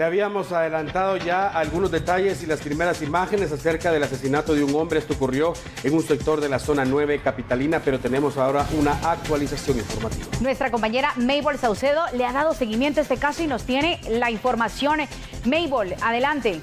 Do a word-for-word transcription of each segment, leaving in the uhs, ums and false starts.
habíamos adelantado ya algunos detalles y las primeras imágenes acerca del asesinato de un hombre. Esto ocurrió en un sector de la zona nueve capitalina, pero tenemos ahora una actualización informativa. Nuestra compañera Mabel Saucedo le ha dado seguimiento a este caso y nos tiene la información. Mabel, adelante.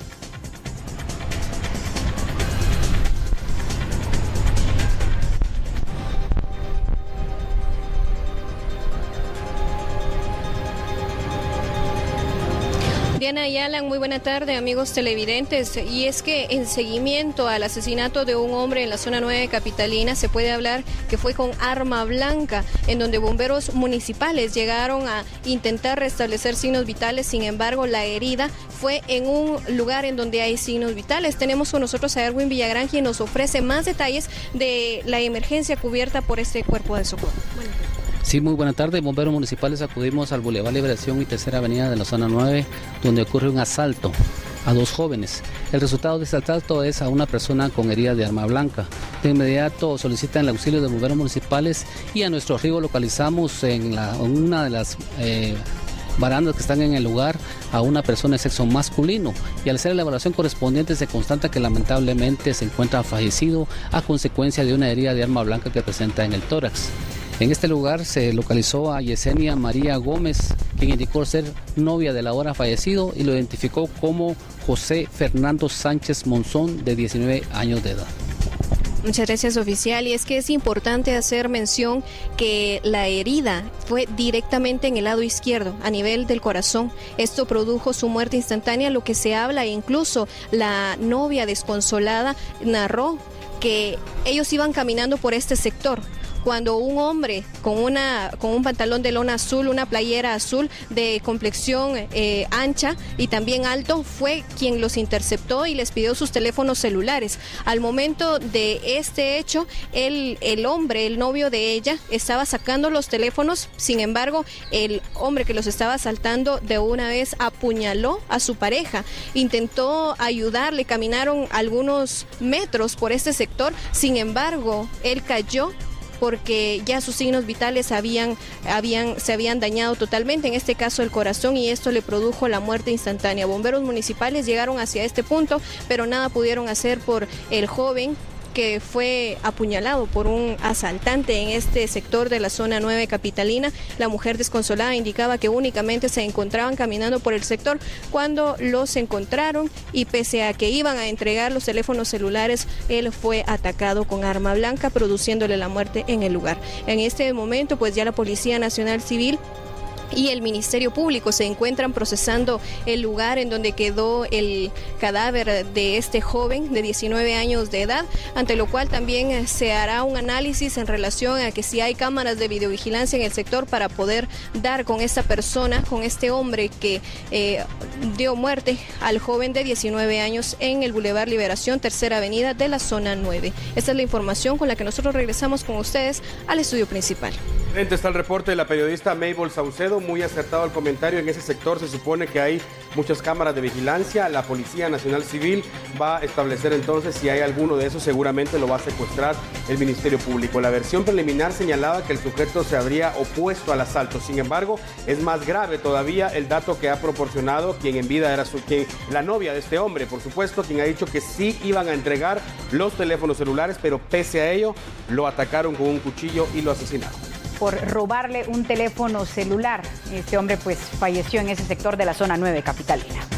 Diana y Alan, muy buena tarde, amigos televidentes. Y es que en seguimiento al asesinato de un hombre en la zona nueve capitalina, se puede hablar que fue con arma blanca, en donde bomberos municipales llegaron a intentar restablecer signos vitales. Sin embargo, la herida fue en un lugar en donde hay signos vitales. Tenemos con nosotros a Erwin Villagrán, quien nos ofrece más detalles de la emergencia cubierta por este cuerpo de socorro. Bueno. Sí, muy buena tarde. Bomberos municipales acudimos al Boulevard Liberación y Tercera Avenida de la zona nueve, donde ocurre un asalto a dos jóvenes. El resultado de este asalto es a una persona con herida de arma blanca. De inmediato solicitan el auxilio de bomberos municipales y a nuestro arribo localizamos en, la, en una de las eh, barandas que están en el lugar a una persona de sexo masculino, y al hacer la evaluación correspondiente se constata que lamentablemente se encuentra fallecido a consecuencia de una herida de arma blanca que presenta en el tórax. En este lugar se localizó a Yesenia María Gómez, quien indicó ser novia del ahora fallecido, y lo identificó como José Fernando Sánchez Monzón, de diecinueve años de edad. Muchas gracias, oficial. Y es que es importante hacer mención que la herida fue directamente en el lado izquierdo, a nivel del corazón. Esto produjo su muerte instantánea, lo que se habla, e incluso la novia desconsolada narró que ellos iban caminando por este sector cuando un hombre con, una, con un pantalón de lona azul, una playera azul de complexión eh, ancha y también alto, fue quien los interceptó y les pidió sus teléfonos celulares. Al momento de este hecho, el, el hombre, el novio de ella, estaba sacando los teléfonos. Sin embargo, el hombre que los estaba asaltando de una vez apuñaló a su pareja. Intentó ayudarle, caminaron algunos metros por este sector. Sin embargo, él cayó porque ya sus signos vitales habían, habían, se habían dañado totalmente, en este caso el corazón, y esto le produjo la muerte instantánea. Bomberos municipales llegaron hacia este punto, pero nada pudieron hacer por el joven que fue apuñalado por un asaltante en este sector de la zona nueve capitalina. La mujer desconsolada indicaba que únicamente se encontraban caminando por el sector cuando los encontraron, y pese a que iban a entregar los teléfonos celulares, él fue atacado con arma blanca, produciéndole la muerte en el lugar. En este momento, pues ya la Policía Nacional Civil y el Ministerio Público se encuentran procesando el lugar en donde quedó el cadáver de este joven de diecinueve años de edad, ante lo cual también se hará un análisis en relación a que si hay cámaras de videovigilancia en el sector para poder dar con esta persona, con este hombre que eh, dio muerte al joven de diecinueve años en el Boulevard Liberación, Tercera Avenida de la zona nueve. Esta es la información con la que nosotros regresamos con ustedes al estudio principal. Está el reporte de la periodista Mabel Saucedo. Muy acertado el comentario. En ese sector se supone que hay muchas cámaras de vigilancia. La Policía Nacional Civil va a establecer entonces si hay alguno de esos. Seguramente lo va a secuestrar el Ministerio Público. La versión preliminar señalaba que el sujeto se habría opuesto al asalto. Sin embargo, es más grave todavía el dato que ha proporcionado quien en vida era su, quien, la novia de este hombre, por supuesto, quien ha dicho que sí iban a entregar los teléfonos celulares, pero pese a ello lo atacaron con un cuchillo y lo asesinaron. Por robarle un teléfono celular. Este hombre pues falleció en ese sector de la zona nueve capitalina.